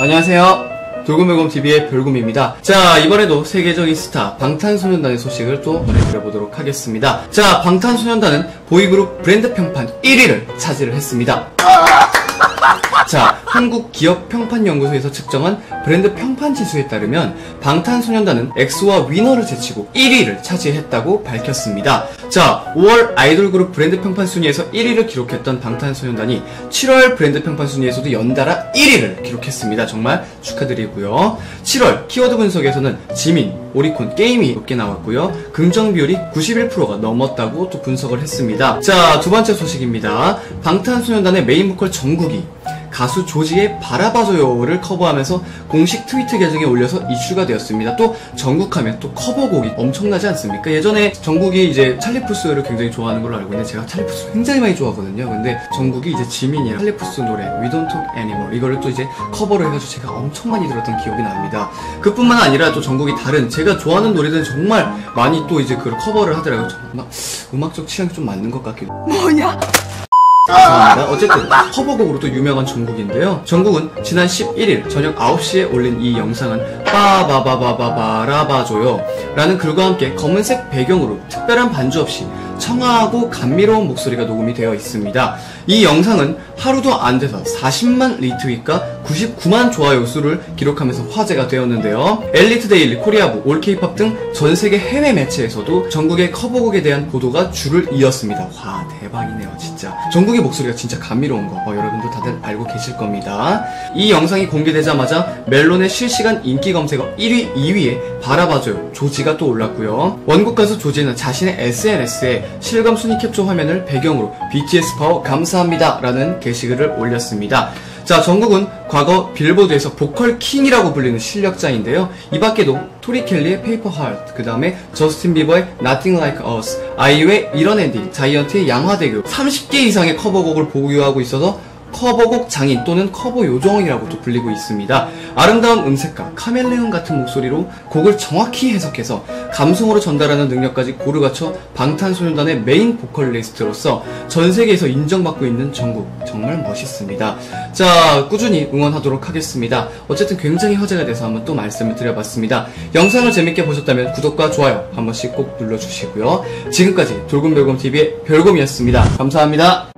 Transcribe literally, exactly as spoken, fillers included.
안녕하세요. 돌곰별곰티비의 별곰입니다. 자, 이번에도 세계적인 스타 방탄소년단의 소식을 또 전해드려보도록 하겠습니다. 자, 방탄소년단은 보이그룹 브랜드 평판 일 위를 차지를 했습니다. 자, 한국기업평판연구소에서 측정한 브랜드 평판 지수에 따르면 방탄소년단은 엑소와 위너를 제치고 일 위를 차지했다고 밝혔습니다. 자, 오월 아이돌 그룹 브랜드 평판 순위에서 일 위를 기록했던 방탄소년단이 칠월 브랜드 평판 순위에서도 연달아 일 위를 기록했습니다. 정말 축하드리고요. 칠월 키워드 분석에서는 지민, 오리콘, 게임이 높게 나왔고요. 긍정 비율이 구십일 퍼센트가 넘었다고 또 분석을 했습니다. 자, 두 번째 소식입니다. 방탄소년단의 메인 보컬 정국이 가수 조지의 바라봐줘요를 커버하면서 공식 트위터 계정에 올려서 이슈가 되었습니다. 또 정국하면 또 커버곡이 엄청나지 않습니까? 예전에 정국이 이제 찰리푸스를 굉장히 좋아하는 걸로 알고 있는데 제가 찰리푸스 굉장히 많이 좋아하거든요. 근데 정국이 이제 지민이랑 찰리푸스 노래 We Don't Talk Anymore 이거를 또 이제 커버를 해가지고 제가 엄청 많이 들었던 기억이 납니다. 그뿐만 아니라 또 정국이 다른 제가 좋아하는 노래들은 정말 많이 또 이제 그걸 커버를 하더라고요. 정말 음악적 취향이 좀 맞는 것 같기도. 뭐냐? 죄송합니다. 어쨌든 커버곡으로 또 유명한 정국인데요. 정국은 지난 십일 일 저녁 아홉 시에 올린 이 영상은 빠바바바바바라봐줘요 라는 글과 함께 검은색 배경으로 특별한 반주 없이 청아하고 감미로운 목소리가 녹음이 되어 있습니다. 이 영상은 하루도 안 돼서 사십만 리트윗과 구십구만 좋아요 수를 기록하면서 화제가 되었는데요. 엘리트 데일리, 코리아부, 올케이팝 등 전세계 해외 매체에서도 정국의 커버곡에 대한 보도가 줄을 이었습니다. 와, 대박이네요 진짜. 정국의 목소리가 진짜 감미로운 거 어, 여러분도 다들 알고 계실 겁니다. 이 영상이 공개되자마자 멜론의 실시간 인기 검색어 일 위, 이 위에 바라봐줘요 조지가 또 올랐고요. 원곡 가수 조지는 자신의 에스엔에스에 실감 순위 캡처 화면을 배경으로 비티에스 파워 감사합니다 라는 게시글을 올렸습니다. 자, 정국은 과거 빌보드에서 보컬 킹이라고 불리는 실력자인데요. 이 밖에도 토리 켈리의 페이퍼 하트, 그 다음에 저스틴 비버의 Nothing Like Us, 아이유의 이런 엔딩, 자이언트의 양화대교 삼십 개 이상의 커버곡을 보유하고 있어서 커버곡 장인 또는 커버 요정이라고 또 불리고 있습니다. 아름다운 음색과 카멜레온 같은 목소리로 곡을 정확히 해석해서 감성으로 전달하는 능력까지 고루 갖춰 방탄소년단의 메인 보컬리스트로서 전 세계에서 인정받고 있는 정국, 정말 멋있습니다. 자, 꾸준히 응원하도록 하겠습니다. 어쨌든 굉장히 화제가 돼서 한번 또 말씀을 드려봤습니다. 영상을 재밌게 보셨다면 구독과 좋아요 한 번씩 꼭 눌러주시고요. 지금까지 돌곰별곰티비의 별곰이었습니다. 감사합니다.